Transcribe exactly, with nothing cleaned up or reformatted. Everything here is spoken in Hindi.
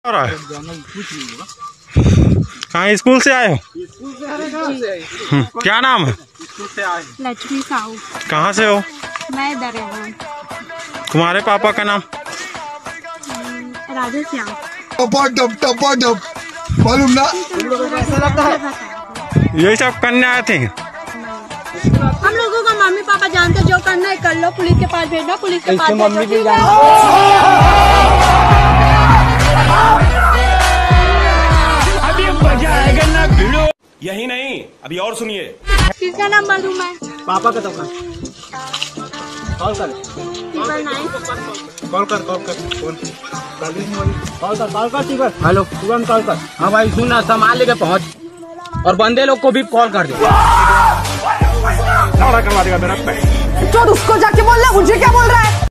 कहाँ स्कूल से आए हो? स्कूल से आए। क्या नाम है? स्कूल से आए। लक्ष्मी साहू। कहाँ से हो? मैं इधर हूँ। तुम्हारे पापा का नाम? राधे श्याम। टप टप टप मालूम ना। यही सब करने आए थे। हम लोगों का मम्मी पापा जानते जो करना है कर लो, पुलिस के पास भेजना, पुलिस के पास मम्मी भी अभी मजा आएगा ना भिड़ो। यही नहीं अभी और सुनिए। किसका नंबर दूं मैं? पापा का तो कॉल कर ट्रिपल नाइन कॉल कर कॉल कर कॉल कर कॉल कर ठीक है। हेलो तुरंत कॉल कर। हाँ भाई सुन, सामान लेके पहुँच और बंदे लोग को भी कॉल कर दे। करवा देगा मेरा। उसको जाके बोल रहा है, मुझे क्या बोल रहा है?